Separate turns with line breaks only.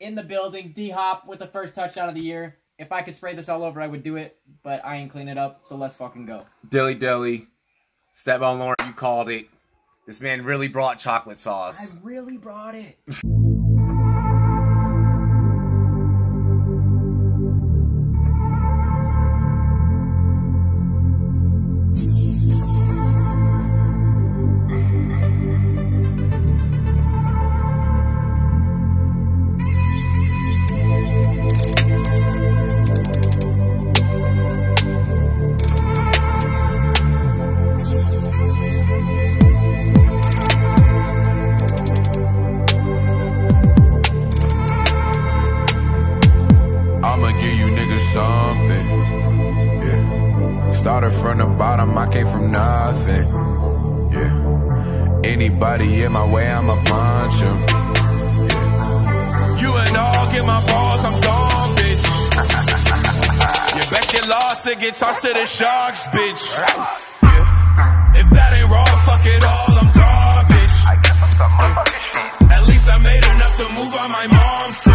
in the building. D-Hop with the first touchdown of the year. If I could spray this all over, I would do it, but I ain't clean it up, so let's fucking go.
Dilly Dilly. Step on Lauren, you called it. This man really brought chocolate sauce.
I really brought it.
Something, yeah. Started from the bottom, I came from nothing, yeah. Anybody in my way, I'ma punch him, yeah. You and all get my balls, I'm gone, bitch. You bet you lost it, get tossed to the sharks, bitch. Yeah. If that ain't raw, fuck it all, I'm garbage. I guess I'm some motherfucking shit. At least I made enough to move on my mom's.